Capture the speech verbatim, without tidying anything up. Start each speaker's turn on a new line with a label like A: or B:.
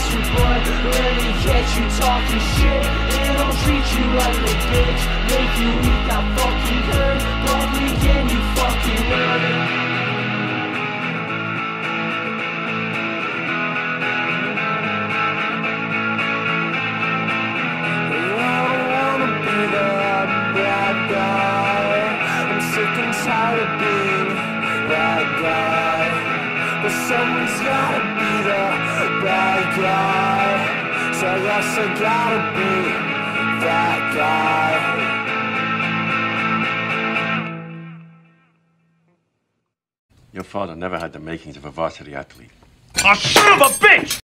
A: you, but let me catch you talking shit. It don't treat you like a bitch, make you weak, I fucking heard. Public and you fucking heard it.
B: Tired of being that guy, but someone's gotta be the bad guy. So I guess I gotta be that guy.
C: Your father never had the makings of a varsity athlete.
D: Oh, son of a bitch!